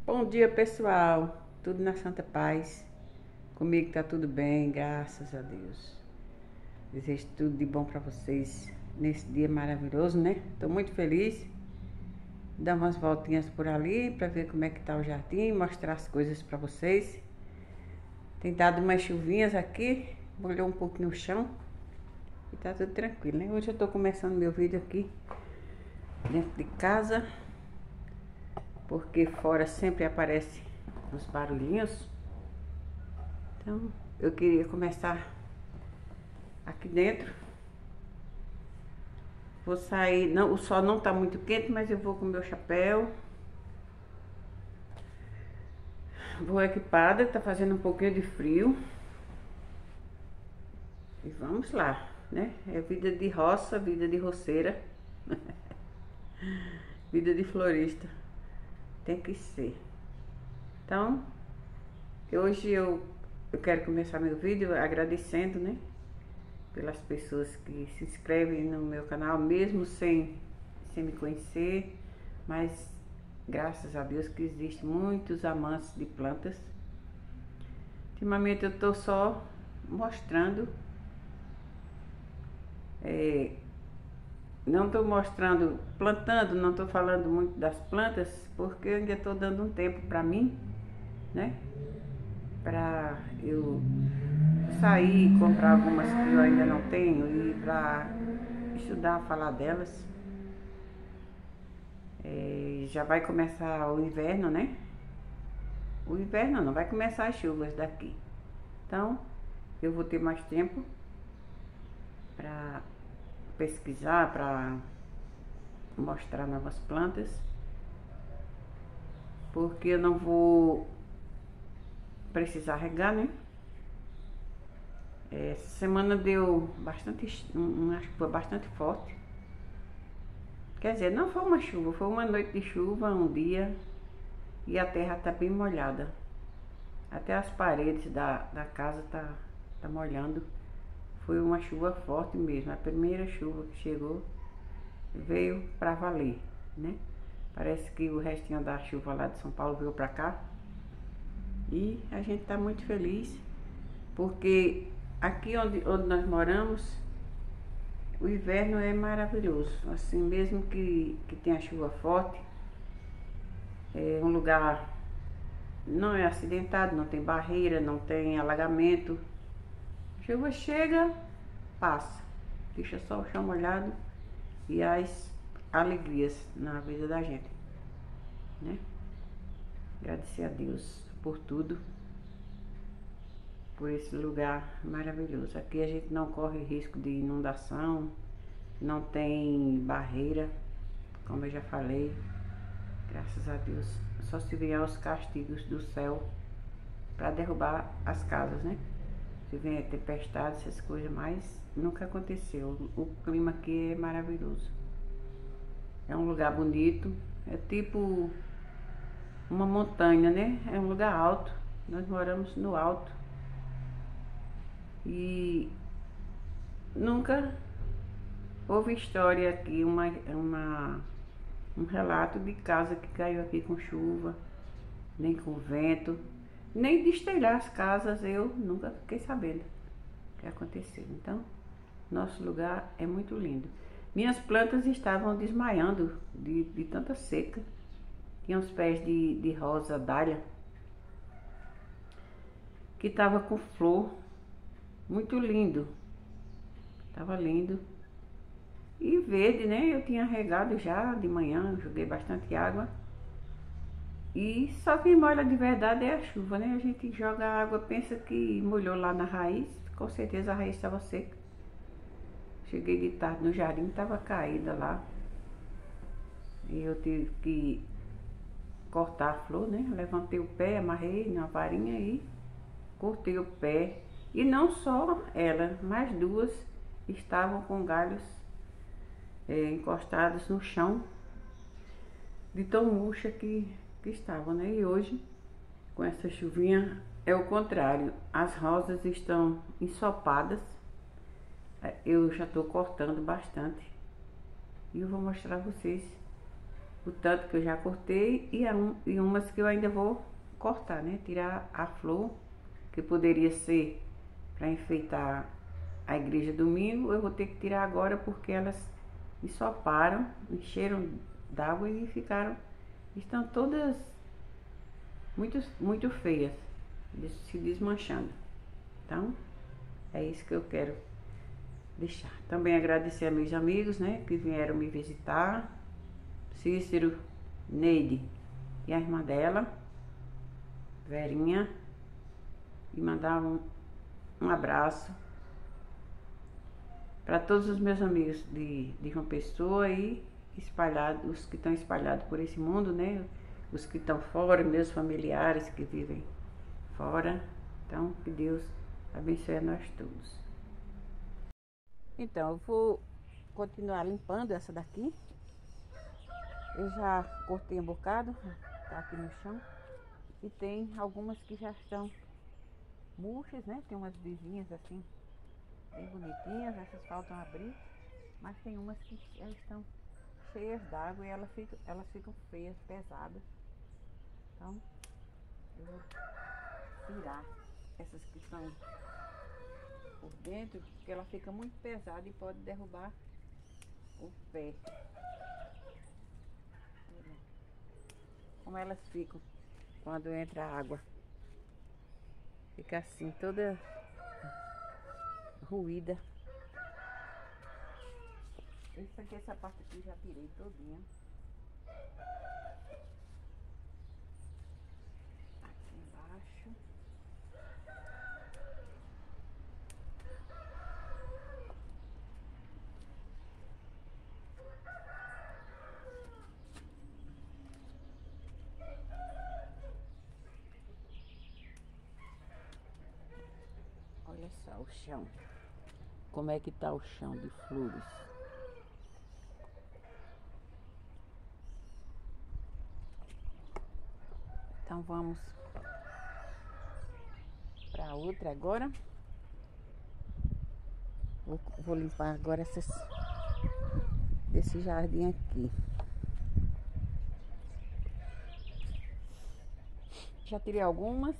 Bom dia, pessoal. Tudo na Santa Paz. Comigo tá tudo bem, graças a Deus. Desejo tudo de bom para vocês nesse dia maravilhoso, né? Tô muito feliz. Dar umas voltinhas por ali para ver como é que tá o jardim, mostrar as coisas para vocês. Tem dado umas chuvinhas aqui, molhou um pouquinho o chão e tá tudo tranquilo, né? Hoje eu tô começando meu vídeo aqui dentro de casa, porque fora sempre aparece uns barulhinhos. Então, eu queria começar aqui dentro. Vou sair, não, o sol não tá muito quente, mas eu vou com meu chapéu. Vou equipada, tá fazendo um pouquinho de frio. E vamos lá, né? É vida de roça, vida de roceira. Vida de florista. Tem que ser. Então, hoje eu quero começar meu vídeo agradecendo, né? Pelas pessoas que se inscrevem no meu canal, mesmo sem me conhecer, mas graças a Deus que existem muitos amantes de plantas. Ultimamente eu tô só mostrando, não tô mostrando, plantando, não tô falando muito das plantas, porque eu ainda tô dando um tempo pra mim, né? Pra eu sair e comprar algumas que eu ainda não tenho e pra estudar a falar delas. Já vai começar o inverno, né? O inverno não, vai começar as chuvas daqui. Então, eu vou ter mais tempo para pesquisar, para mostrar novas plantas, porque eu não vou precisar regar, né? Essa semana deu bastante, acho que foi bastante forte. Quer dizer, não foi uma chuva, foi uma noite de chuva, um dia, e a terra tá bem molhada. Até as paredes da casa tá molhando. Foi uma chuva forte mesmo. A primeira chuva que chegou veio para valer, né? Parece que o restinho da chuva lá de São Paulo veio para cá. E a gente tá muito feliz, porque aqui onde nós moramos, o inverno é maravilhoso. Assim, mesmo que tenha chuva forte, é um lugar, não é acidentado, não tem barreira, não tem alagamento. A chuva chega, passa, deixa só o chão molhado e as alegrias na vida da gente, né? Agradecer a Deus por tudo, por esse lugar maravilhoso. Aqui a gente não corre risco de inundação, não tem barreira, como eu já falei, graças a Deus. Só se vier os castigos do céu para derrubar as casas, né? Se vier tempestade, essas coisas, mas nunca aconteceu. O clima aqui é maravilhoso. É um lugar bonito, é tipo uma montanha, né? É um lugar alto, nós moramos no alto. E nunca houve história aqui, um relato de casa que caiu aqui com chuva, nem com vento, nem destelhar as casas, eu nunca fiquei sabendo o que aconteceu. Então, nosso lugar é muito lindo. Minhas plantas estavam desmaiando de tanta seca. Tinha uns pés de rosa dália que tava com flor, muito lindo. Tava lindo. E verde, né? Eu tinha regado já de manhã, joguei bastante água. E só quem molha de verdade é a chuva, né? A gente joga a água, pensa que molhou lá na raiz, com certeza a raiz estava seca. Cheguei de tarde no jardim, estava caída lá. E eu tive que cortar a flor, né? Levantei o pé, amarrei na varinha e cortei o pé. E não só ela, mais duas estavam com galhos encostados no chão, de tão murcha que estavam, né? E hoje, com essa chuvinha, é o contrário. As rosas estão ensopadas. Eu já estou cortando bastante. E eu vou mostrar a vocês o tanto que eu já cortei e umas que eu ainda vou cortar, né? Tirar a flor, que poderia ser para enfeitar a igreja domingo, eu vou ter que tirar agora porque elas ensoparam, encheram d'água e estão todas muito feias, se desmanchando. Então, é isso que eu quero deixar. Também agradecer a meus amigos, né, que vieram me visitar, Cícero, Neide e a irmã dela, Verinha, e mandar um abraço para todos os meus amigos de João Pessoa e os que estão espalhados por esse mundo, né? Os que estão fora, meus familiares que vivem fora. Então, que Deus abençoe a nós todos. Então, eu vou continuar limpando essa daqui. Eu já cortei um bocado, tá aqui no chão. E tem algumas que já estão murchas, né? Tem umas vizinhas assim, bem bonitinhas, essas faltam abrir. Mas tem umas que já estão cheias d'água e elas ficam feias, pesadas. Então, eu vou tirar essas que estão por dentro, porque ela fica muito pesada e pode derrubar o pé. Como elas ficam quando entra a água. Fica assim, toda ruída. Isso aqui, essa parte aqui já tirei todinha. Aqui embaixo. Olha só o chão. Como é que tá o chão de flores. Então vamos para outra agora. Vou limpar agora desse jardim aqui. Já tirei algumas.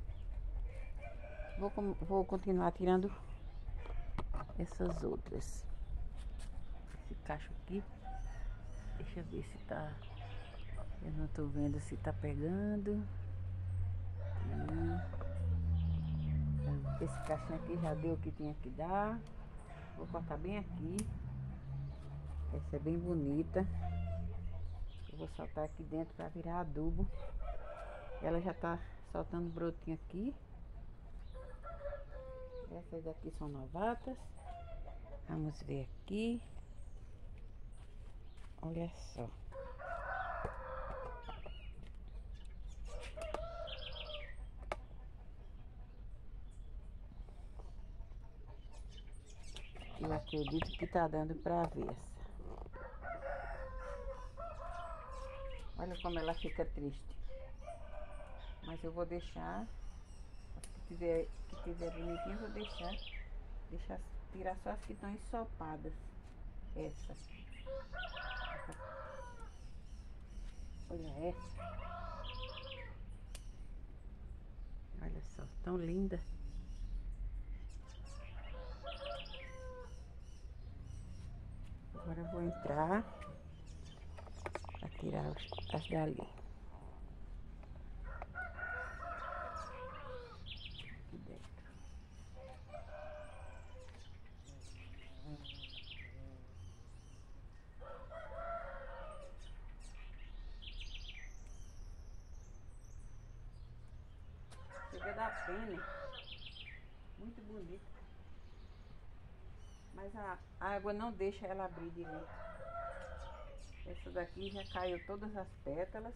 Vou continuar tirando essas outras. Esse cacho aqui. Deixa eu ver se tá. Eu não tô vendo se tá pegando. Esse cachinho aqui já deu o que tinha que dar. Vou cortar bem aqui. Essa é bem bonita. Eu vou soltar aqui dentro para virar adubo. Ela já tá soltando brotinho aqui. Essas daqui são novatas. Vamos ver aqui. Olha só. Eu acredito que tá dando pra ver essa. Olha como ela fica triste. Mas eu vou deixar. Que tiver bonitinha, eu vou deixar tirar só as que estão ensopadas. Essa. Olha essa. Olha só, tão linda. Agora eu vou entrar para tirar as dali. Aqui dentro. Chega da pena. Muito bonito. Mas a água não deixa ela abrir direito. Essa daqui já caiu todas as pétalas.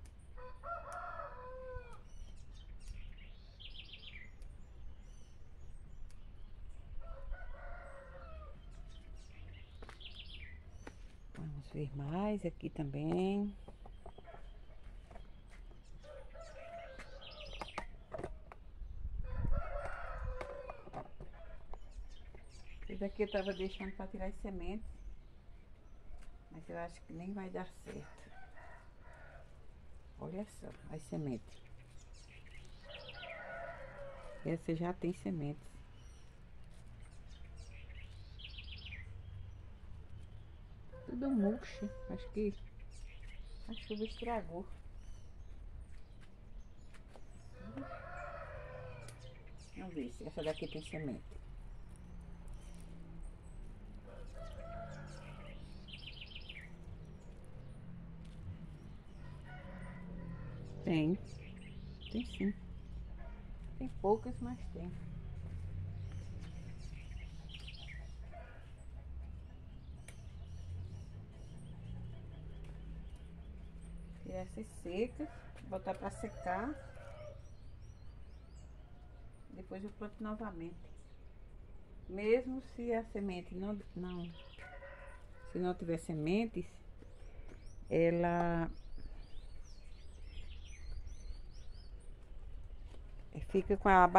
Vamos ver mais aqui também. Esse daqui eu tava deixando para tirar as sementes. Mas eu acho que nem vai dar certo. Olha só, as sementes. Essa já tem sementes. Tudo murcho. Acho que a chuva estragou. Vamos ver se essa daqui tem semente. Tem. Tem sim. Tem poucas, mas tem. Tirar essas secas, botar para secar. Depois eu planto novamente. Mesmo se a semente se não tiver sementes, ela fica com a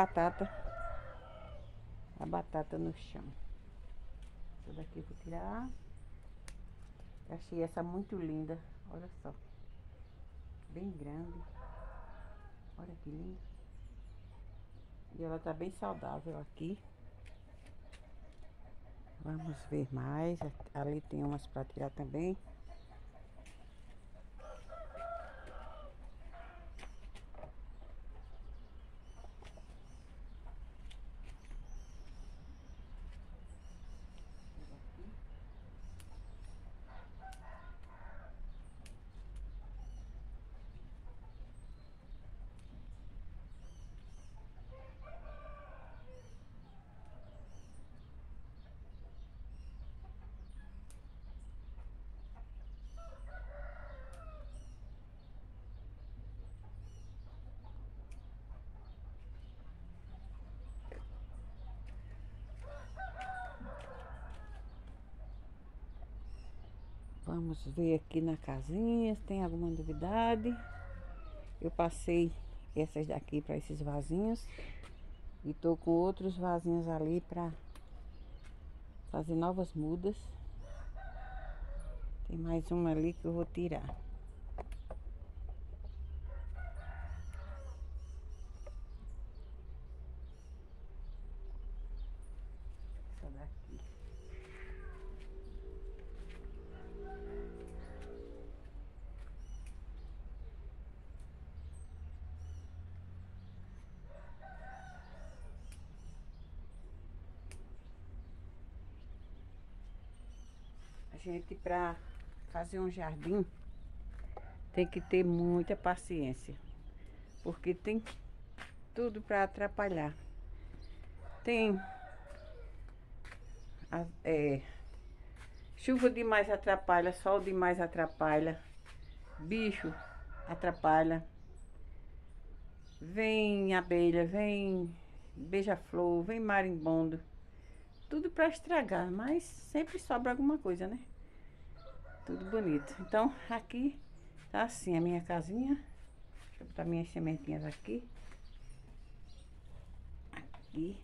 batata no chão. Essa daqui eu vou tirar. Achei essa muito linda. Olha só. Bem grande. Olha que linda. E ela tá bem saudável aqui. Vamos ver mais. Ali tem umas para tirar também. Vamos ver aqui na casinha se tem alguma novidade. Eu passei essas daqui para esses vasinhos. E tô com outros vasinhos ali para fazer novas mudas. Tem mais uma ali que eu vou tirar. Essa daqui. A gente, para fazer um jardim, tem que ter muita paciência. Porque tem tudo para atrapalhar. Tem chuva demais atrapalha, sol demais atrapalha, bicho atrapalha. Vem abelha, vem beija-flor, vem marimbondo. Tudo para estragar, mas sempre sobra alguma coisa, né? Tudo bonito. Então, aqui tá assim a minha casinha. Deixa eu botar minhas sementinhas aqui. Aqui.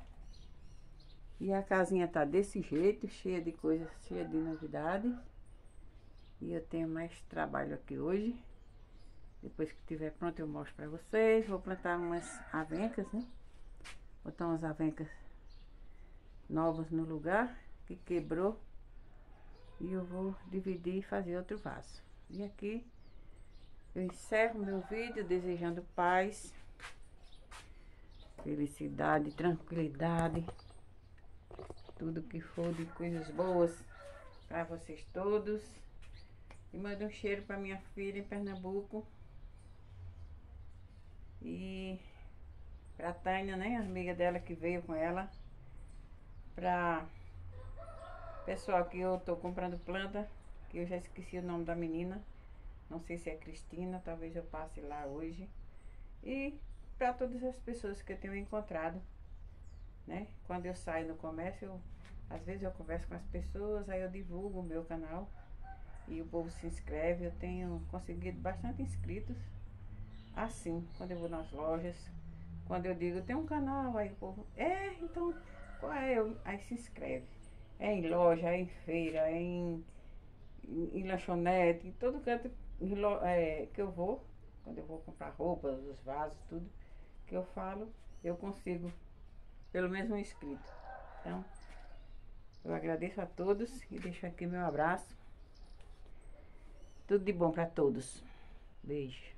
E a casinha tá desse jeito, cheia de coisas, cheia de novidade. E eu tenho mais trabalho aqui hoje. Depois que estiver pronto eu mostro pra vocês. Vou plantar umas avencas, né? Botar umas avencas novas no lugar que quebrou. E eu vou dividir e fazer outro vaso. E aqui eu encerro meu vídeo desejando paz, felicidade, tranquilidade, tudo que for de coisas boas para vocês todos. E mando um cheiro para minha filha em Pernambuco. E pra Tânia, né, a amiga dela que veio com ela. Pra pessoal que eu tô comprando planta, que eu já esqueci o nome da menina. Não sei se é Cristina, talvez eu passe lá hoje. E para todas as pessoas que eu tenho encontrado, né? Quando eu saio no comércio, às vezes eu converso com as pessoas, aí eu divulgo o meu canal e o povo se inscreve. Eu tenho conseguido bastante inscritos. Assim, quando eu vou nas lojas, quando eu digo, tem um canal, aí o povo, então, qual é? Aí se inscreve. É em loja, é em feira, em lanchonete, em todo canto que eu vou, quando eu vou comprar roupas, os vasos, tudo que eu falo, eu consigo pelo menos um inscrito. Então, eu agradeço a todos e deixo aqui meu abraço. Tudo de bom para todos. Beijo.